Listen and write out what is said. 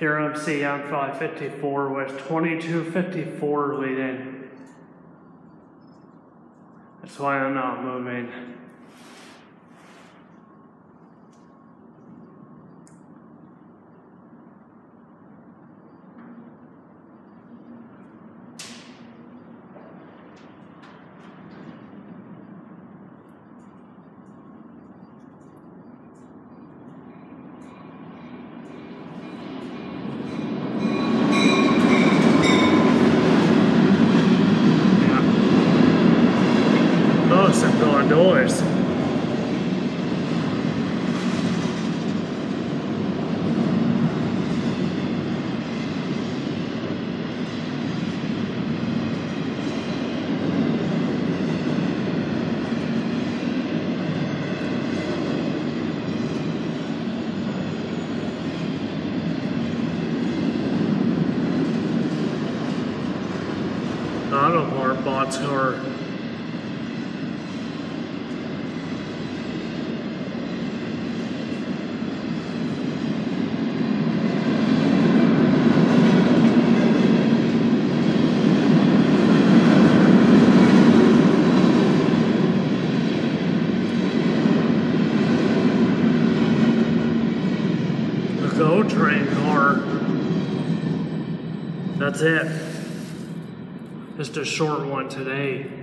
Here on CM554 with 2254 leading. That's why I'm not moving. I'm going doors. Auto part bots are GO train car. That's it. Just a short one today.